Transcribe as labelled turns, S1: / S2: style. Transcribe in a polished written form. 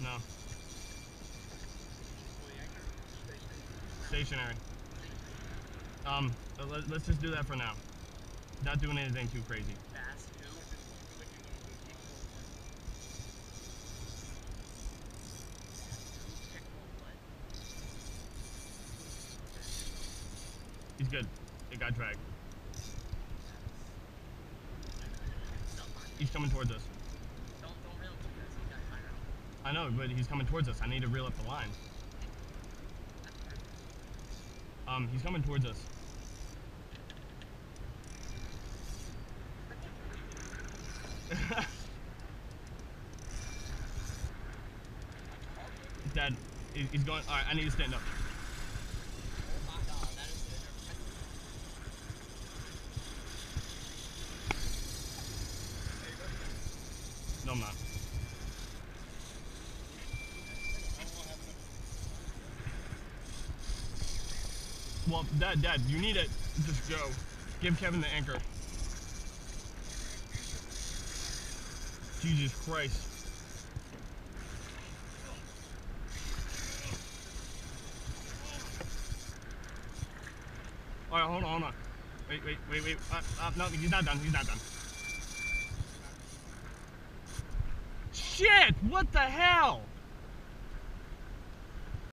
S1: No. Stationary. Let's just do that for now. Not doing anything too crazy. He's good. It got dragged. He's coming towards us.
S2: Don't reel him because he got fire out.
S1: I know, but he's coming towards us. I need to reel up the line. He's coming towards us. Dad, he's going. All right, I need to stand up.
S2: Oh my god, that is good.
S1: No, I'm not. Well, Dad, you need to just go. Give Kevin the anchor. Jesus Christ. All right, hold on. Wait. No, he's not done. Shit! What the hell?